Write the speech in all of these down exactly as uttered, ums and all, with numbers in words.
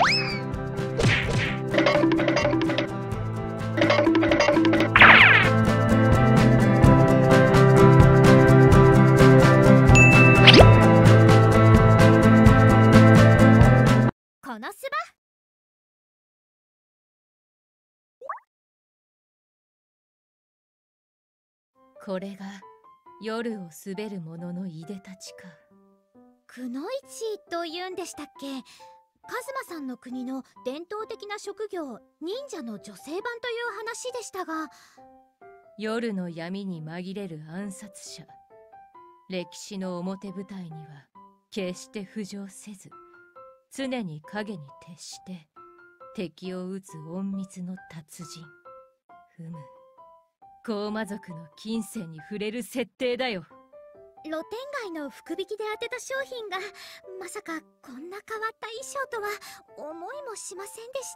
このすば。 これが夜を滑る者のいでたちか。 くのいちというんでしたっけ。カズマさんの国の伝統的な職業、忍者の女性版という話でしたが。 夜の闇に紛れる暗殺者。歴史の表舞台には決して浮上せず、常に影に徹して敵を撃つ隠密の達人。ふむ、高魔族の金銭に触れる設定だよ。 露天街の福引きで当てた商品がまさかこんな変わった衣装とは思いもしませんでした。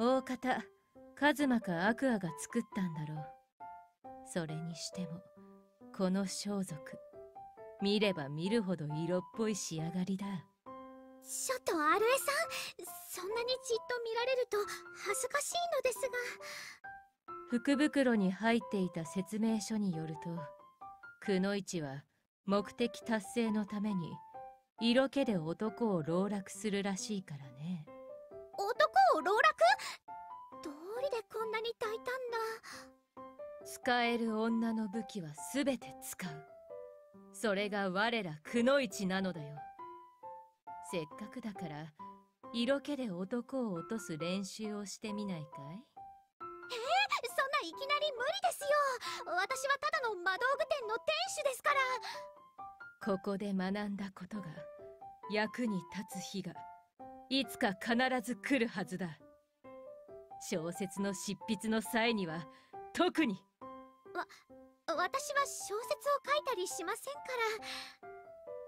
大方カズマかアクアが作ったんだろう。それにしてもこの装束、見れば見るほど色っぽい仕上がりだ。 ちょっと アールエー さん、そんなにじっと見られると恥ずかしいのですが。 福袋に入っていた説明書によると、くのいちは目的達成のために色気で男を籠絡するらしいからね。 男を籠絡？どうりでこんなに大胆な。 使える女の武器はすべて使う。それが我らくのいちなのだよ。せっかくだから色気で男を落とす練習をしてみないかい？ えー、そんないきなり無理ですよ。私はただの魔道具店の店主ですから。 ここで学んだことが役に立つ日がいつか必ず来るはずだ。小説の執筆の際には特に。 わ、私は小説を書いたりしませんから。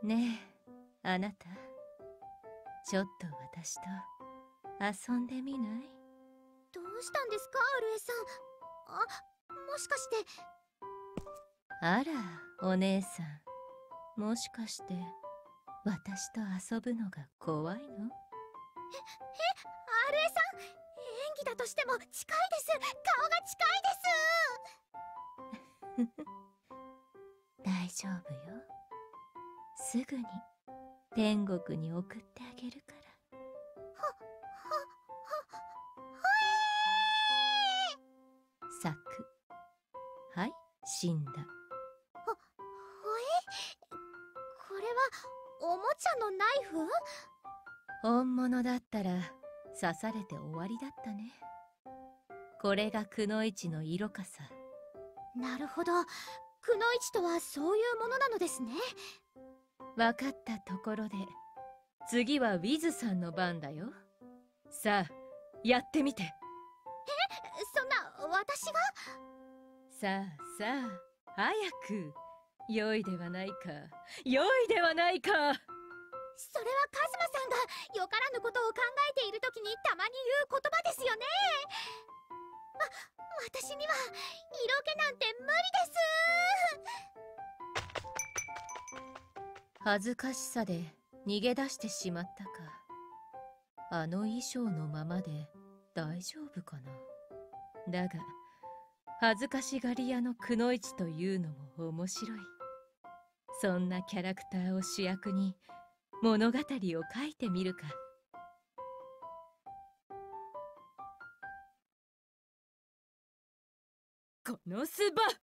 ねえ、あなた、ちょっと私と遊んでみない？ どうしたんですか アールエー さん。あ、もしかして。 あら、お姉さん、もしかして私と遊ぶのが怖いの？え、え、 アールエー さん、演技だとしても近いです。顔が近いです。 大丈夫よ。すぐに天国に送ってあげるから。 は、は、は、はえー。 咲く。はい、死んだ。 は、はえ？これはおもちゃのナイフ？ 本物だったら刺されて終わりだったね。これがくのいちの色かさ。 なるほど、くのいちとはそういうものなのですね。 わかったところで次はウィズさんの番だよ。さあやってみて。え、 そんな私が？ さあさあ早く。良いではないか、良いではないか。 それはカズマさんがよからぬことを考えている時にたまに言う言葉ですよね。わ、私には色気なんて無理です。 恥ずかしさで逃げ出してしまったか。あの衣装のままで大丈夫かな。だが恥ずかしがり屋のくのいちというのも面白い。そんなキャラクターを主役に物語を書いてみるか。このすば